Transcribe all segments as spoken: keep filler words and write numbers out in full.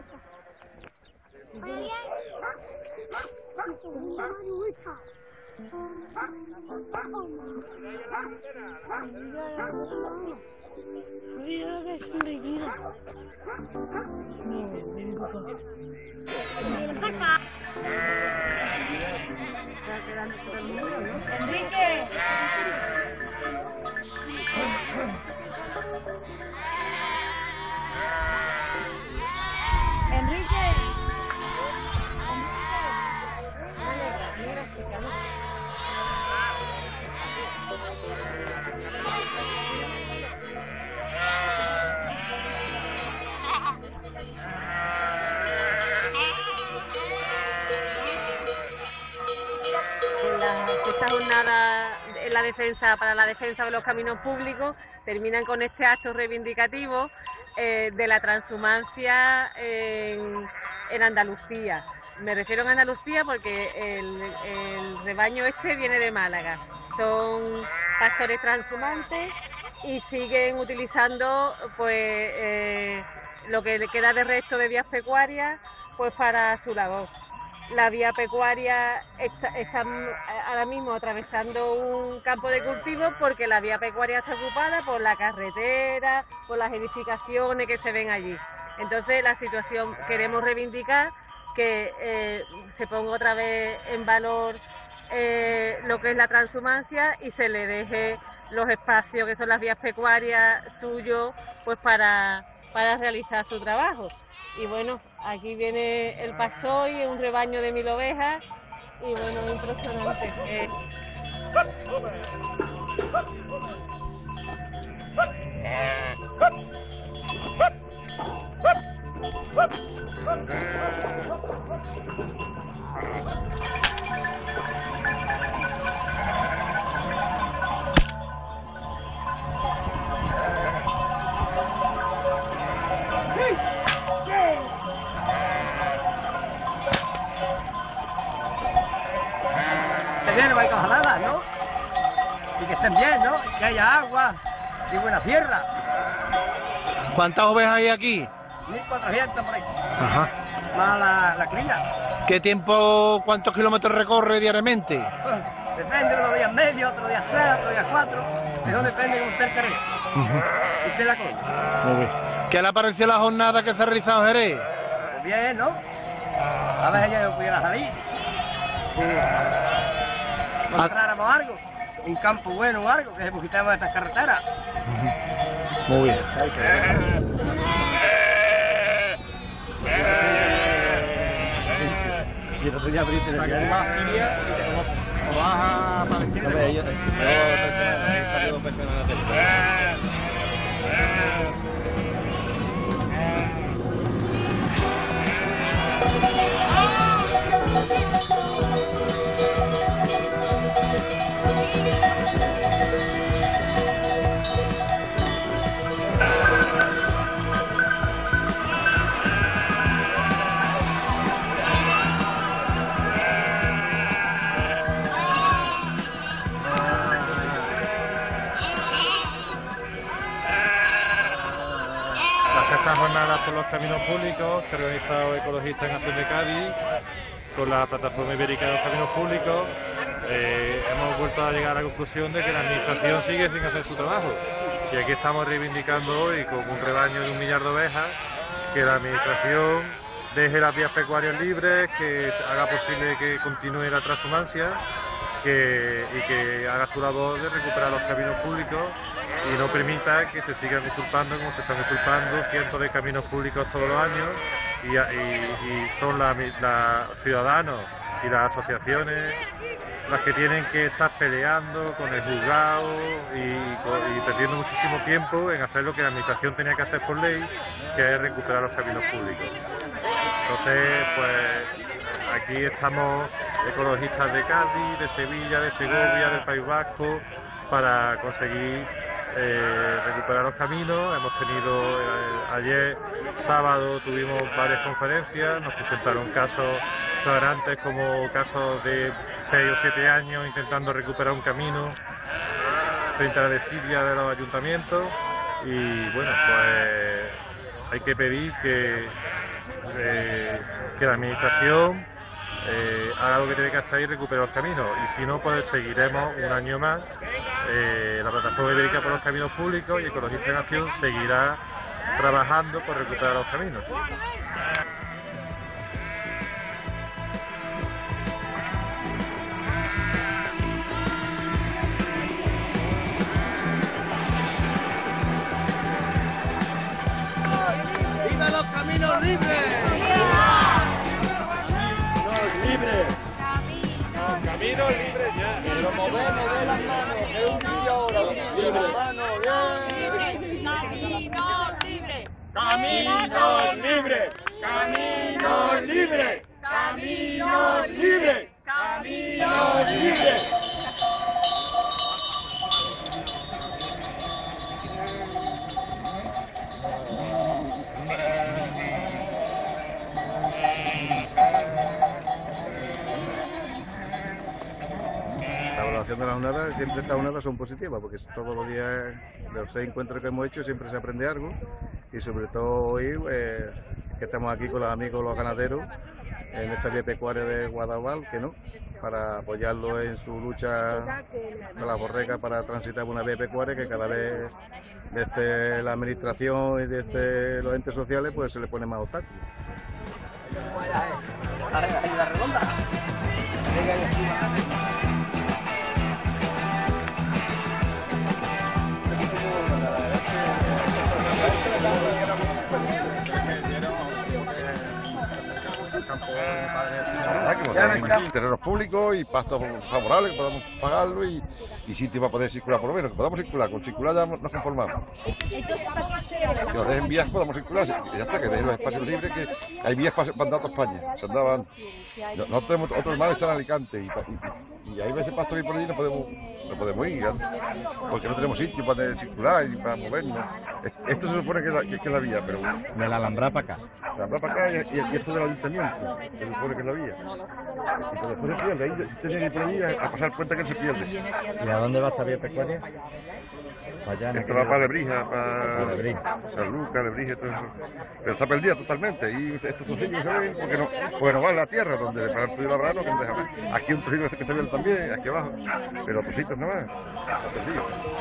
Enrique. Enrique. Esta jornada en la defensa, para la defensa de los caminos públicos, terminan con este acto reivindicativo eh, de la transhumancia en, en Andalucía. Me refiero a Andalucía porque el, el rebaño este viene de Málaga. Son pastores transhumantes y siguen utilizando pues eh, lo que le queda de resto de vías pecuarias pues para su labor. La vía pecuaria está, está ahora mismo atravesando un campo de cultivo porque la vía pecuaria está ocupada por la carretera, por las edificaciones que se ven allí. Entonces la situación, queremos reivindicar que eh, se ponga otra vez en valor eh, lo que es la transhumancia y se le deje los espacios que son las vías pecuarias suyos pues para, para realizar su trabajo. Y bueno, aquí viene el pastor y un rebaño de mil ovejas y bueno, impresionante. Eh. Bien, no hay cojaladas, ¿no? Y que estén bien, ¿no? Que haya agua y buena tierra. ¿Cuántas ovejas hay aquí? mil cuatrocientas por ahí. Ajá. Más la, la cría. ¿Qué tiempo, cuántos kilómetros recorre diariamente? Pues, depende, unos días medio, otros días tres, otros días cuatro. Eso depende de cómo esté el carril. Uh-huh. Usted la cosa. Muy bien. ¿Qué le ha parecido la jornada que se ha realizado en Jerez? Pues bien, ¿no? A veces yo pudiera salir. Sí. Encontráramos algo, un campo bueno o algo, que se quitamos de estas carreteras. Uh-huh. Muy bien. Y el otro día abriste de Aquí vas a Siria y te conoces. O vas a Palestina. Hombre, yo he salido dos veces en la tele. Esta jornada por los caminos públicos que ha organizado Ecologistas en Acción de Cádiz con la plataforma ibérica de los caminos públicos, eh, hemos vuelto a llegar a la conclusión de que la administración sigue sin hacer su trabajo y aquí estamos reivindicando hoy con un rebaño de un millar de ovejas que la administración deje las vías pecuarias libres, que haga posible que continúe la transhumancia que, y que haga su labor de recuperar los caminos públicos y no permita que se sigan usurpando como se están usurpando cientos de caminos públicos todos los años y, y, y son los la ciudadanos y las asociaciones las que tienen que estar peleando con el juzgado y, y perdiendo muchísimo tiempo en hacer lo que la administración tenía que hacer por ley, que es recuperar los caminos públicos. Entonces, pues aquí estamos ecologistas de Cádiz, de Sevilla, de Segovia, del País Vasco, para conseguir eh, recuperar los caminos. Hemos tenido, eh, ayer sábado tuvimos varias conferencias, nos presentaron casos flagrantes como casos de seis o siete años intentando recuperar un camino frente a la desidia de los ayuntamientos y bueno, pues hay que pedir que, eh, que la administración eh, haga lo que tiene que hacer y recupere los caminos, y si no, pues seguiremos un año más. Eh, la Plataforma Ibérica por los Caminos Públicos y Ecologistas en Acción seguirá trabajando por recuperar los caminos. ¡Viva los caminos libres! Caminos libres ya. Pero mover, mover las manos, que es un vídeo ahora, un vídeo, las manos, bien. Caminos libres, caminos libres, caminos libres, caminos libres. La evaluación de las jornadas, siempre estas jornadas son positivas, porque todos los días de los seis encuentros que hemos hecho siempre se aprende algo, y sobre todo hoy eh, que estamos aquí con los amigos los ganaderos en esta vía pecuaria de Guadalajara, que no, para apoyarlo en su lucha de las borregas para transitar una vía pecuaria que cada vez desde la administración y desde los entes sociales pues se le pone más obstáculos. Ayuda redonda. La verdad que podemos tener terrenos públicos y pastos favorables que podamos pagarlo y, y sitios para poder circular, por lo menos que podamos circular. Con circular ya nos conformamos. Que nos dejen vías que podamos circular, y ya está, que dejen los espacios libres, que hay vías para, para andar a toda España. Se andaban, no, no tenemos otro hermano está en Alicante y, y, y hay veces pastos ir por allí no podemos, no podemos ir, ¿no? Porque no tenemos sitio para circular y para movernos. Esto se supone que es la, que es la vía, pero De la Alhambra para acá. la Alhambra para acá y, y esto del ayuntamiento, se supone que es la vía. Y pero después se pierde, ahí tenía que ir por allí a, a pasar cuenta que se pierde. ¿Y a dónde va esta vía pecuaria? Allá en Esto aquel- va para Lebrija, para Para Lebrija. San Lucas, Lebrija, todo eso. Pero está perdida totalmente. Y estos trocillos se ven porque no, porque no va en la tierra, donde para el río Labrano, que no deja ver. Aquí un trocillo que se ve también, aquí abajo. Pero trocitos nada más. Está perdido.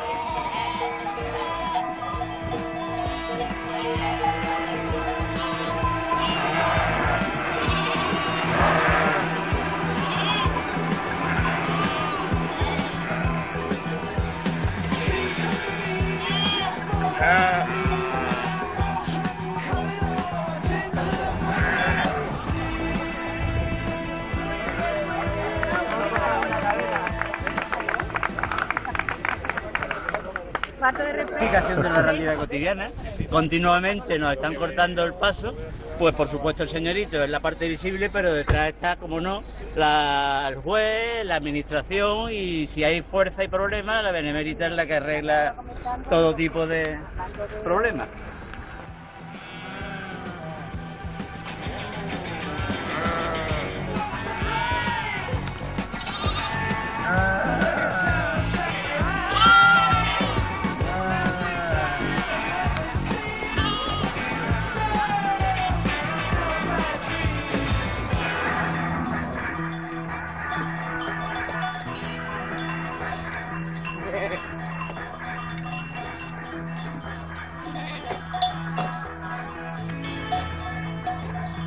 Explicación de la realidad cotidiana. Continuamente nos están cortando el paso, pues por supuesto el señorito es la parte visible, pero detrás está, como no, la, el juez, la administración, y si hay fuerza y problemas, la benemérita es la que arregla todo tipo de problemas.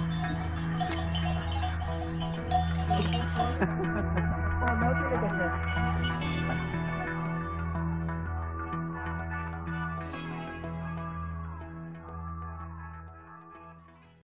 O no tiene que ser.